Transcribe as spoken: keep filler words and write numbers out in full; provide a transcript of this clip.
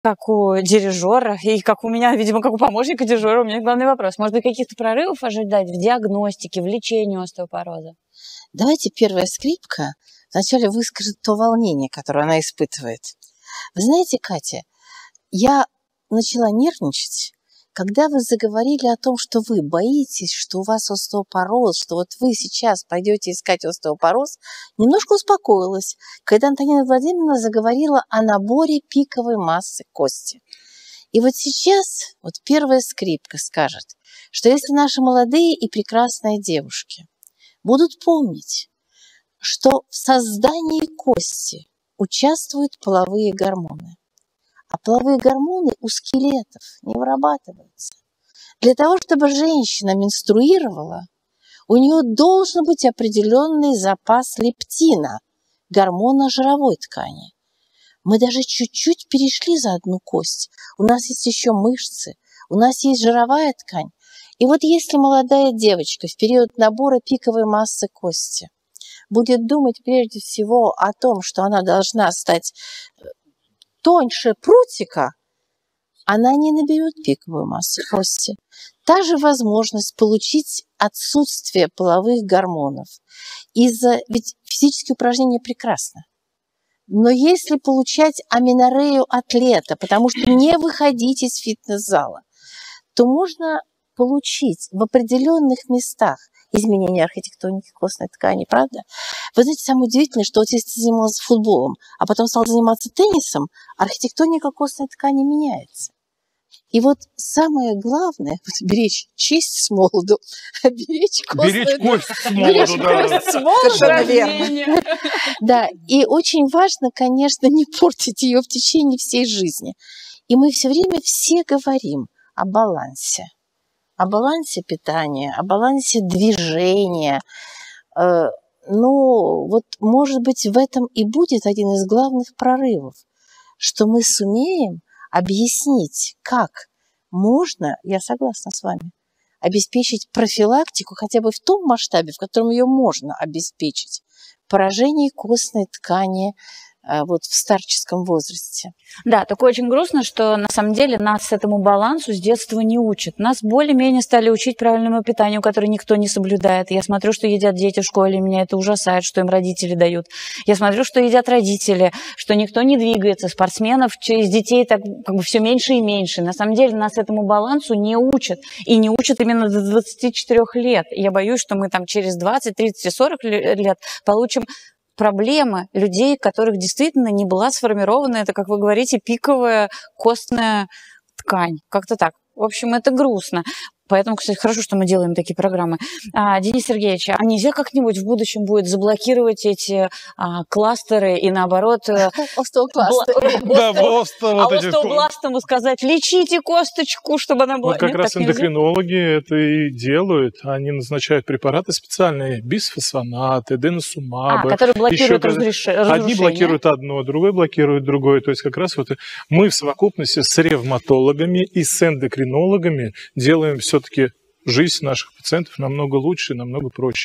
как у дирижера, и как у меня, видимо, как у помощника дирижера, у меня главный вопрос. Может быть, каких-то прорывов ожидать в диагностике, в лечении остеопороза? Давайте первая скрипка вначале выскажет то волнение, которое она испытывает. Вы знаете, Катя, я начала нервничать, когда вы заговорили о том, что вы боитесь, что у вас остеопороз, что вот вы сейчас пойдете искать остеопороз, немножко успокоилась, когда Антонина Владимировна заговорила о наборе пиковой массы кости. И вот сейчас вот первая скрипка скажет, что если наши молодые и прекрасные девушки будут помнить, что в создании кости участвуют половые гормоны, а половые гормоны у скелетов не вырабатываются. Для того, чтобы женщина менструировала, у нее должен быть определенный запас лептина, гормона жировой ткани. Мы даже чуть-чуть перешли за одну кость. У нас есть еще мышцы, у нас есть жировая ткань. И вот если молодая девочка в период набора пиковой массы кости будет думать прежде всего о том, что она должна стать тоньше прутика, она не наберет пиковую массу кости. Та же возможность получить отсутствие половых гормонов. Из-за... Ведь физические упражнения прекрасны. Но если получать аменорею от лета, потому что не выходить из фитнес-зала, то можно получить в определенных местах изменение архитектоники костной ткани, правда? Вы знаете, самое удивительное, что вот если ты занимался футболом, а потом стал заниматься теннисом, архитектоника костной ткани меняется. И вот самое главное – беречь честь с молоду, беречь костную Беречь кость с молоду, беречь да. кость с молоду. Совершенно верно. Да, и очень важно, конечно, не портить ее в течение всей жизни. И мы все время все говорим о балансе. О балансе питания, о балансе движения. Ну, вот, может быть, в этом и будет один из главных прорывов, что мы сумеем объяснить, как можно, я согласна с вами, обеспечить профилактику хотя бы в том масштабе, в котором ее можно обеспечить, поражение костной ткани вот в старческом возрасте. Да, только очень грустно, что на самом деле нас этому балансу с детства не учат. Нас более-менее стали учить правильному питанию, которое никто не соблюдает. Я смотрю, что едят дети в школе, меня это ужасает, что им родители дают. Я смотрю, что едят родители, что никто не двигается, спортсменов из детей так как бы все меньше и меньше. На самом деле нас этому балансу не учат. И не учат именно до двадцати четырёх лет. Я боюсь, что мы там через двадцать, тридцать и сорок лет получим проблемы людей, у которых действительно не была сформирована, это, как вы говорите, пиковая костная ткань. Как-то так. В общем, это грустно. Поэтому, кстати, хорошо, что мы делаем такие программы. А, Денис Сергеевич, а нельзя как-нибудь в будущем будет заблокировать эти а, кластеры и, наоборот, остеокластеры? Да, а остеобластому сказать, лечите косточку, чтобы она была... Вот как раз эндокринологи это и делают. Они назначают препараты специальные, бисфосфонаты, деносумабы. А, которые блокируют разрушение. Одни блокируют одно, другой блокирует другое. То есть как раз вот мы в совокупности с ревматологами и с эндокринологами делаем все-таки жизнь наших пациентов намного лучше, намного проще.